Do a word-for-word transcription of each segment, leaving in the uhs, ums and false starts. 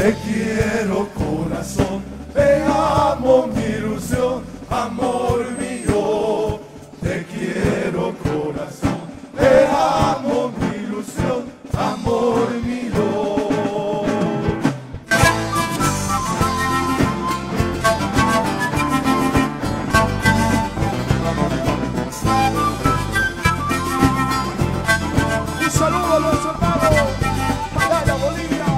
te quiero corazón, te amo mi ilusión, amor mío. Te quiero corazón, te amo mi ilusión, amor mío. Un saludo a los hermanos Pagaya, Bolivia.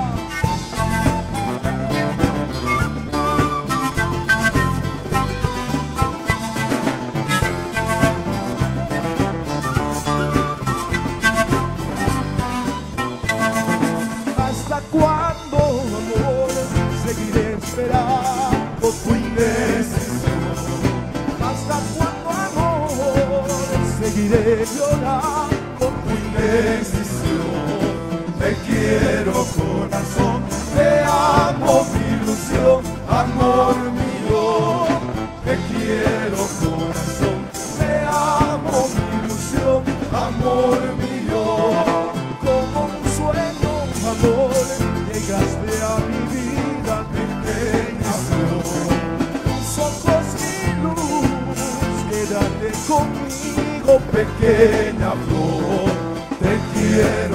¿Hasta cuándo, amor, seguiré esperando tu indecisión? ¿Hasta cuándo, amor, seguiré llorando tu indecisión? Te quiero corazón, te amo mi ilusión, amor mío. Te quiero corazón, te amo mi ilusión, amor mío. Como un sueño, amor, llegaste a mi vida, pequeña flor. Tus ojos mi luz, quédate conmigo, Pequeña flor, te quiero